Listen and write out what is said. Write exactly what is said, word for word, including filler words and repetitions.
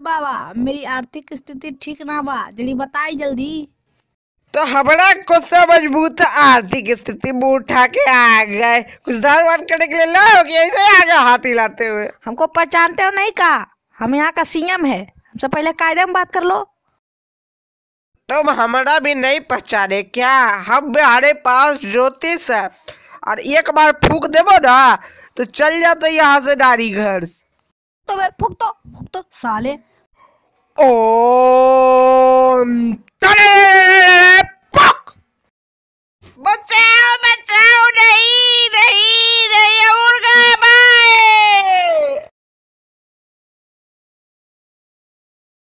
बाबा, मेरी आर्थिक स्थिति ठीक ना बा, जल्दी बताई जल्दी। तो हमारा कुछ मजबूत आर्थिक स्थिति मुंह उठा के आ गए, कुछ दान वान करने के लिए लाओ कि ऐसे आ गए हाथ हिलाते हुए। हमको पहचानते हो नहीं का? हम यहाँ का सीएम है, हमसे पहले कायदे में बात कर लो। तुम हमारा भी नहीं पहचाने क्या? हम हमारे पास ज्योतिष है और एक बार फूक देवो ना तो चल जाते तो यहाँ से नारी घर। तो बे फूक तो फूक तो साले। ओम